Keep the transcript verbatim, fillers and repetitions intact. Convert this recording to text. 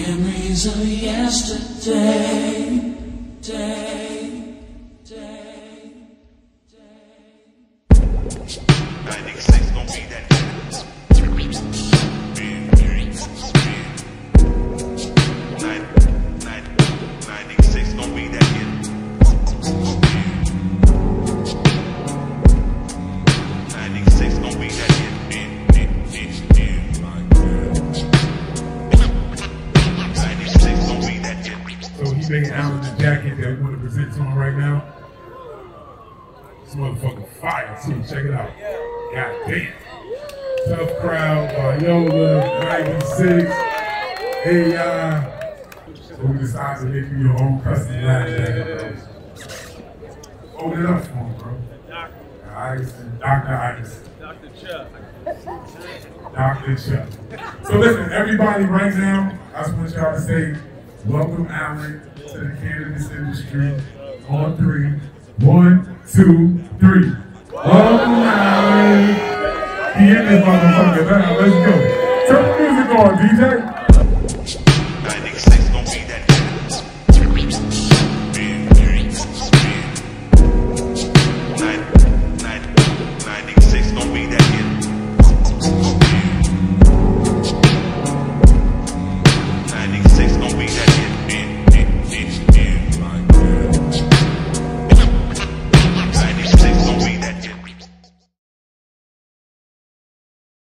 Memories of yesterday, day, day, day. ninety-six gon' be that. ninety-six gon' be that year. ninety-six gon' be that year. ninety-six gon' be that year. So he's making Alan the jacket that we want to present to him right now. This motherfucker fire too. Check it out. God damn. Tough crowd, Viola, ninety-six. Hey, uh, so we decided to make you your own custom line jacket, bro. Hold it up for him, bro. Iverson, Doctor Iverson. Doctor Chuck. Doctor Chuck. So listen, everybody right now, I just want y'all to say, welcome Alan to the cannabis industry on three. One, two, three. Welcome Alan. He in this motherfucker now. Let's go. Turn the music on, D J.